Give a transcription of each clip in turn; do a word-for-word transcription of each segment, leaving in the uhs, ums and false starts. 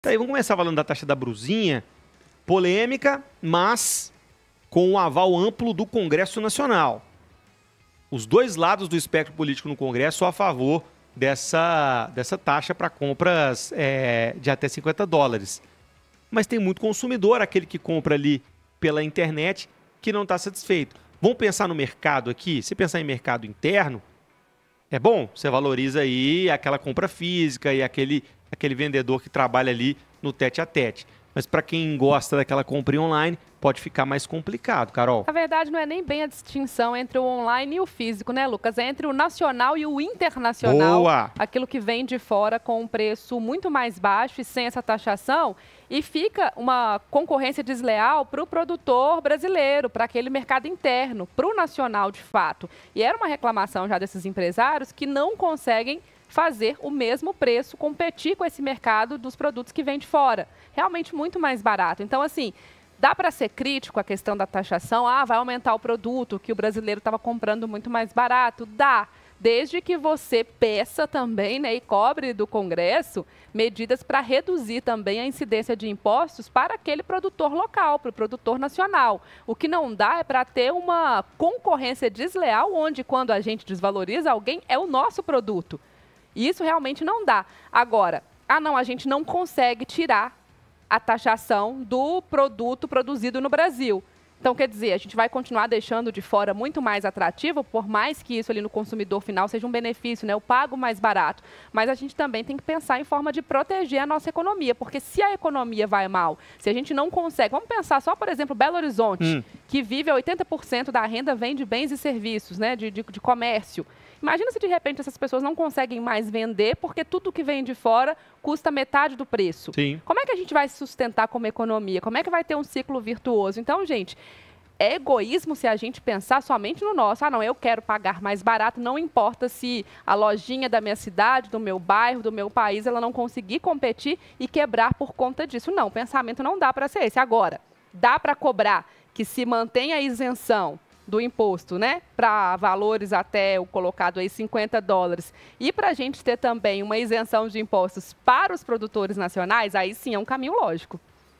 Tá aí, vamos começar falando da taxa da brusinha. Polêmica, mas com o aval amplo do Congresso Nacional. Os dois lados do espectro político no Congresso são a favor dessa, dessa taxa para compras é, de até cinquenta dólares. Mas tem muito consumidor, aquele que compra ali pela internet, que não está satisfeito. Vamos pensar no mercado aqui? Se pensar em mercado interno, é bom, você valoriza aí aquela compra física e aquele, aquele vendedor que trabalha ali no tete-a-tete. Mas para quem gosta daquela compra online, pode ficar mais complicado, Carol. Na verdade, não é nem bem a distinção entre o online e o físico, né, Lucas? É entre o nacional e o internacional. Boa! Aquilo que vem de fora com um preço muito mais baixo e sem essa taxação. E fica uma concorrência desleal para o produtor brasileiro, para aquele mercado interno, para o nacional de fato. E era uma reclamação já desses empresários que não conseguem fazer o mesmo preço, competir com esse mercado dos produtos que vêm de fora. Realmente muito mais barato. Então, assim, dá para ser crítico a questão da taxação? Ah, vai aumentar o produto que o brasileiro estava comprando muito mais barato? Dá, desde que você peça também, né, e cobre do Congresso medidas para reduzir também a incidência de impostos para aquele produtor local, para o produtor nacional. O que não dá é para ter uma concorrência desleal, onde quando a gente desvaloriza alguém, é o nosso produto. E isso realmente não dá. Agora, ah não, a gente não consegue tirar a taxação do produto produzido no Brasil. Então, quer dizer, a gente vai continuar deixando de fora muito mais atrativo, por mais que isso ali no consumidor final seja um benefício, né? Eu pago mais barato. Mas a gente também tem que pensar em forma de proteger a nossa economia, porque se a economia vai mal, se a gente não consegue... Vamos pensar só, por exemplo, Belo Horizonte, hum. que vive oitenta por cento da renda vem de bens e serviços, né? de, de, de comércio. Imagina se de repente essas pessoas não conseguem mais vender porque tudo que vem de fora custa metade do preço. Sim. Como é que a gente vai se sustentar como economia? Como é que vai ter um ciclo virtuoso? Então, gente, é egoísmo se a gente pensar somente no nosso. Ah, não, eu quero pagar mais barato, não importa se a lojinha da minha cidade, do meu bairro, do meu país, ela não conseguir competir e quebrar por conta disso. Não, o pensamento não dá para ser esse. Agora, dá para cobrar que se mantenha a isenção do imposto, né, para valores até o colocado aí cinquenta dólares, e para a gente ter também uma isenção de impostos para os produtores nacionais, aí sim é um caminho lógico.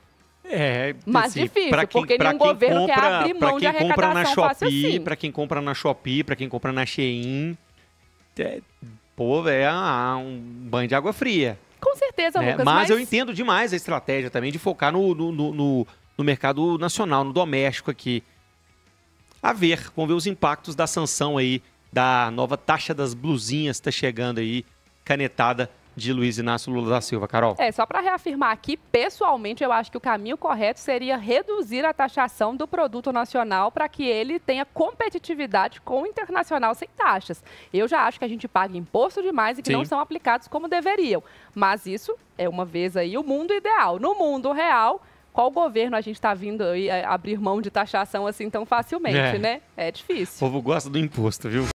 É, mas assim, difícil, quem, porque nenhum governo compra, quer abrir mão de arrecadação fácil assim. Para quem compra na Shopee, para quem compra na Shein, é, pô, é um banho de água fria. Com certeza, né? Lucas. Mas, mas eu entendo demais a estratégia também de focar no, no, no, no mercado nacional, no doméstico aqui. A ver, vamos ver os impactos da sanção aí, da nova taxa das blusinhas que está chegando aí, canetada de Luiz Inácio Lula da Silva. Carol. É, só para reafirmar aqui, pessoalmente, eu acho que o caminho correto seria reduzir a taxação do produto nacional para que ele tenha competitividade com o internacional sem taxas. Eu já acho que a gente paga imposto demais e que Sim. não são aplicados como deveriam. Mas isso é uma vez aí o mundo ideal. No mundo real, qual governo a gente está vindo aí abrir mão de taxação assim tão facilmente, é. né? É difícil. O povo gosta do imposto, viu?